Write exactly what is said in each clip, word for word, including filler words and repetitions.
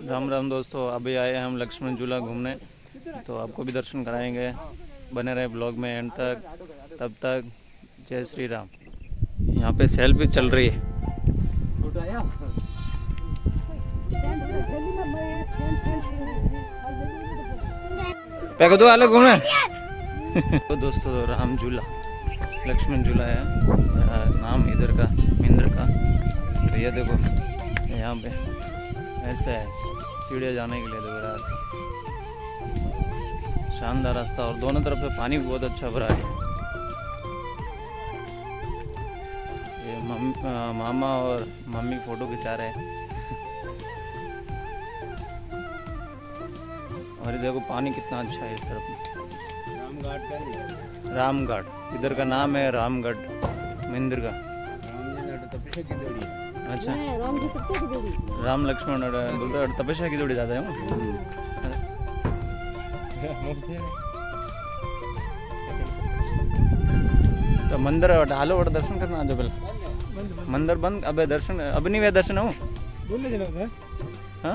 राम राम दोस्तों, अभी आए हैं हम लक्ष्मण झूला घूमने, तो आपको भी दर्शन कराएंगे। बने रहे ब्लॉग में एंड तक। तब तक जय श्री राम। यहाँ पे सेल्फी चल रही है। पैको दो आलो घूमे। तो दोस्तों राम झूला, लक्ष्मण झूला है नाम इधर का, मिंद्र का। तो ये देखो यहाँ पे ऐसा है सीढ़ियाँ जाने के लिए, देखो रास्ता, शानदार रास्ता, और दोनों तरफ से पानी भी बहुत अच्छा भरा है। ये मम, आ, मामा और मम्मी फोटो खिंचा रहे हैं। और ये देखो पानी कितना अच्छा है इस तरफ। रामघाट का रामघाट इधर का नाम है, रामगढ़ मिंद्र का। अच्छा, राम लक्ष्मण बोलते तपस्या की जोड़ी ज्यादा है। तो मंदिर हालो और दर्शन करना जो पहले मंदिर बंद, अबे दर्शन अब नहीं हुए दर्शन हो। हाँ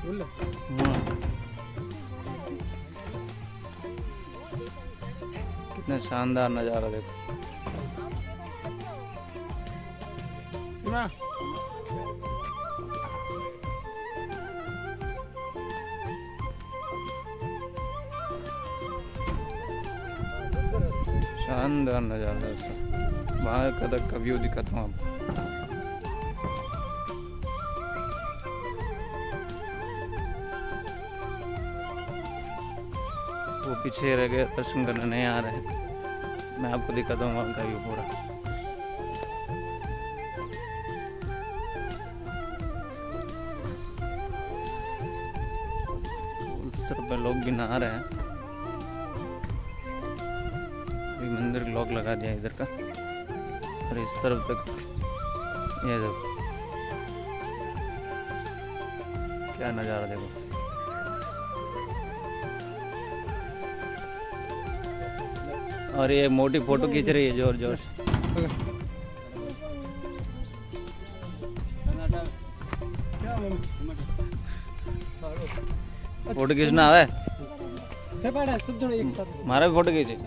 कितना शानदार नजारा देखो। शानदार नजारा दोस्तों, बाहर का तक का व्यू दिखाता हूँ आपको। वो पीछे रह गए, दर्शन करने नहीं आ रहे हैं। मैं आपको दिखाता हूँ वहाँ का व्यू पूरा। उस तरफ पे लोग भी नहा रहे हैं। मंदिर लॉक लगा दिया इधर का, और इस तरफ तक ये देखो क्या नज़ारा देखो। और ये मोटी फोटो खींच रही है जोर जोर से। फोटो खींचना है, हमारा भी फोटो खींचे।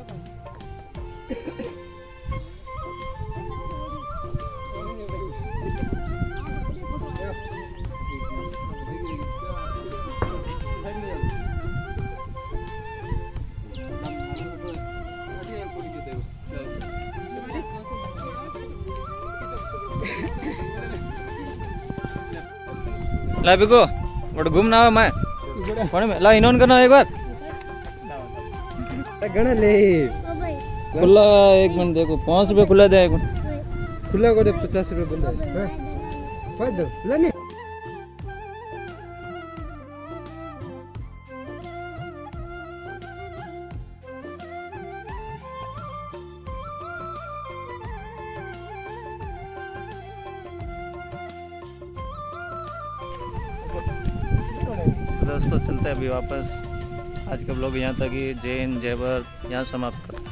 ला बिको और घूमना है मैं कौन में ला इन्होंने करना एक बार गणा ले खुला। एक मिनट देखो, पाँच रुपये खुला दे, एक मिनट खुला को पचास रुपये बंद है। दोस्तों चलते हैं अभी वापस। आज का ब्लॉग यहाँ तक ही। जय हिंद, जय भारत, यहाँ समाप्त करते हैं।